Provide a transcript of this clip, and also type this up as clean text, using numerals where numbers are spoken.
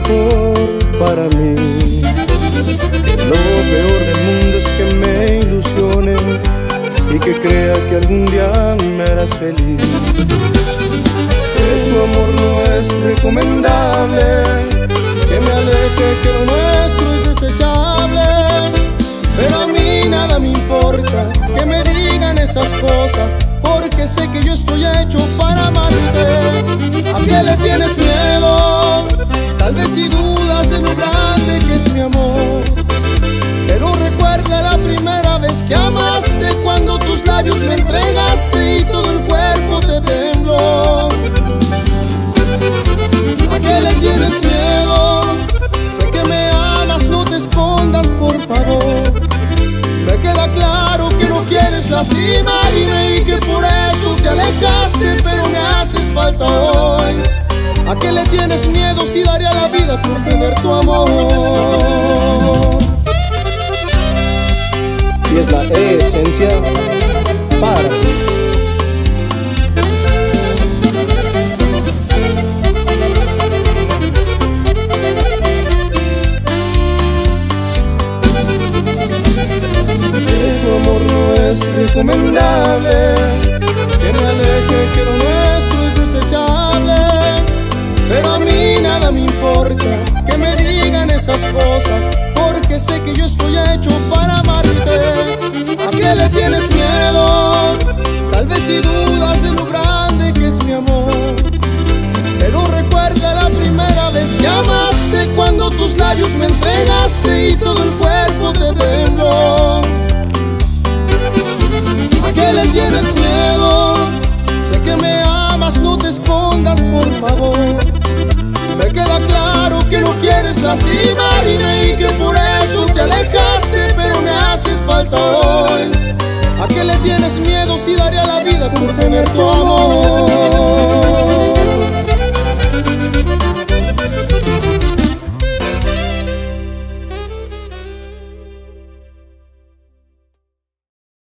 mejor para mí. Lo peor del mundo es que me ilusione y que crea que algún día me harás feliz. Que tu amor no es recomendable, que me aleje, que lo nuestro es desechable. Pero a mí nada me importa que me digan esas cosas, porque sé que yo estoy hecho para amarte. ¿A qué le tienes miedo? Tal vez si dudas de lo grande que es mi amor. Pero recuerda la primera vez que amaste, cuando tus labios me entregaste y todo el cuerpo te tembló. ¿A qué le tienes miedo? Sé que me amas, no te escondas, por favor. Me queda claro que no quieres lastimarme y que por eso te alejaste, pero me haces falta hoy. ¿A qué le tienes miedo si daría la vida por tener tu amor? Y es la esencia para ti. Tu amor no es recomendable, que me aleje, que lo nuestro es desechable. Pero a mí nada me importa que me digan esas cosas, porque sé que yo estoy hecho para amarte. ¿A qué le tienes miedo? Tal vez si dudas de lo grande que es mi amor. Pero recuerda la primera vez que amaste, cuando tus labios me entregaste y todo el cuerpo te tembló. ¿A qué le tienes miedo? Sé que me amas, no te escondas, por favor. Me queda claro que no quieres lastimarme y que por eso te alejaste, pero me haces falta hoy. ¿A qué le tienes miedo si daría la vida por tener tu amor?